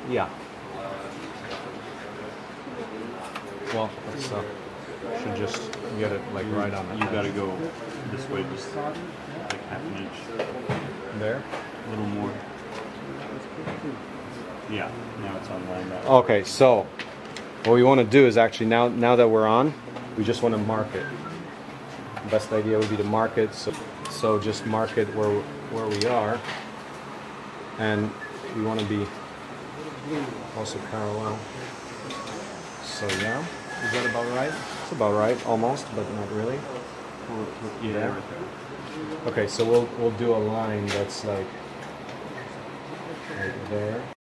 Yeah. Well, let's should just get it like right on the You got to go this way, just like half an inch. there. A little more. Yeah, now it's on line up. Okay, so what we want to do is actually now that we're on, we just want to mark it. The best idea would be to mark it. So just mark it where we are, and we want to be also parallel. So yeah, is that about right? It's about right, almost, but not really. Yeah, right there. Okay, so we'll do a line that's like there.